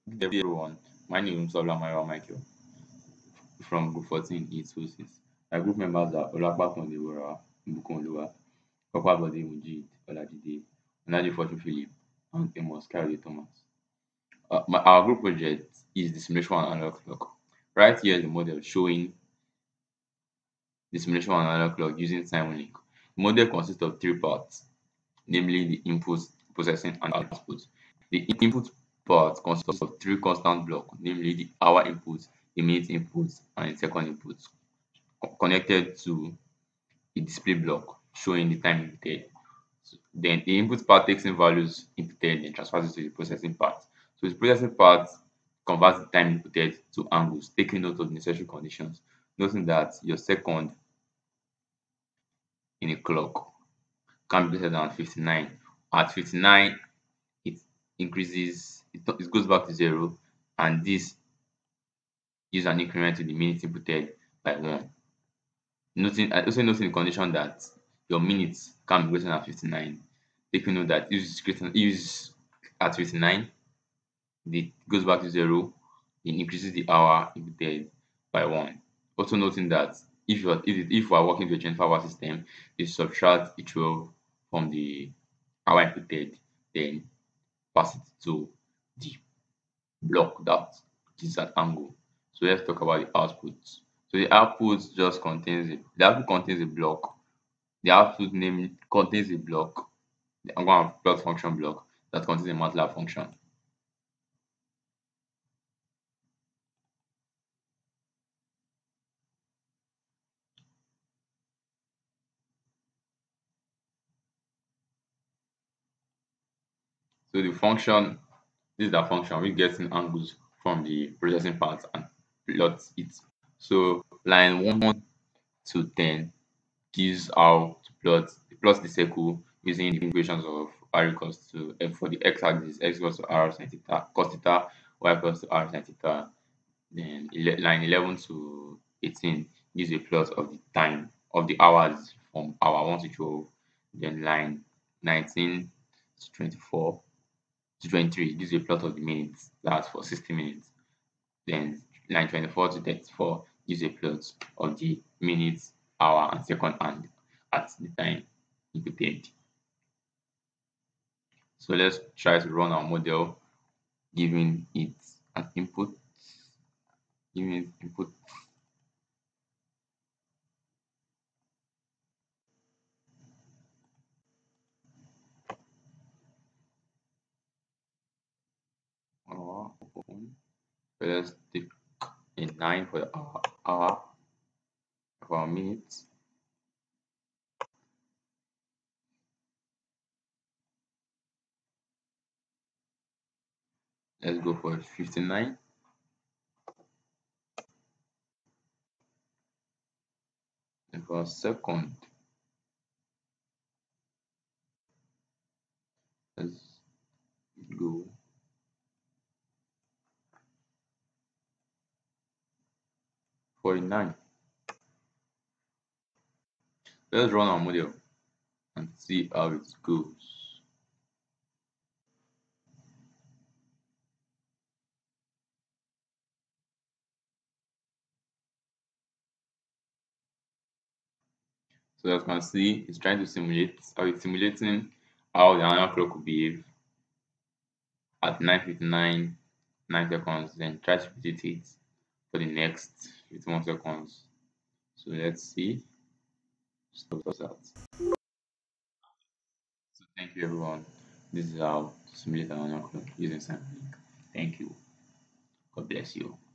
Good day, everyone. My name is Olamide Michael from Group 14 E26. My group members are Olapakun Dewara, Mbukun Papabode Mujid Olajide, Nadi Fortune Philip, and Amos Kyle Thomas. Our group project is the simulation and analog clock. Right here is the model showing the simulation and analog clock using Simulink. The model consists of three parts, namely the input, processing, and output. The input part consists of three constant blocks, namely the hour input, the minute input, and the second input, connected to a display block showing the time inputted. Then the input part takes in values inputted and transfers it to the processing part. So the processing part converts the time inputted to angles, taking note of the necessary conditions, noting that your second in a clock can be greater than 59. At 59, it increases, it goes back to zero, and this is an increment to the minute inputted by 1. Also noting the condition that your minutes can be greater than 59. Taking note that if it's greater, if it's at 59, it goes back to zero, it increases the hour inputted by 1. Also noting that if we are working with a 24-hour system, you subtract each 12 from the hour inputted, then pass it to the block that is at angle. So let's talk about the output. So the output contains a block. The output name contains a block. I'm going to plot function block that contains a MATLAB function. So the function, this is the function we get in angles from the processing part and plots it. So line 1 to 10 gives how to plot the circle using the equations of r equals to f for the x-axis, x equals to r sin theta, cos theta, y equals to r sin theta. Then line 11 to 18 gives a plot of the time of the hours from hour 1 to 12. Then line 19 to 24 to 23 gives a plot of the minutes, that's for 60 minutes. Then line 24 to 34 gives a plot of the minutes, hour, and second hand at the time inputted. So let's try to run our model, giving it an input, giving it input. Open. So let's take a 9 for the hour, for our minutes. Let's go for 59. And for a second, let's go 49. Let's run our model and see how it goes. So as you can see, it's trying to simulate, or it's simulating how the analog clock will behave at 9:59, 9 seconds, then try to repeat it for the next 51 seconds. So let's see. Stop that. So thank you everyone. This is how to simulate an analog clock using Simulink. Thank you. God bless you.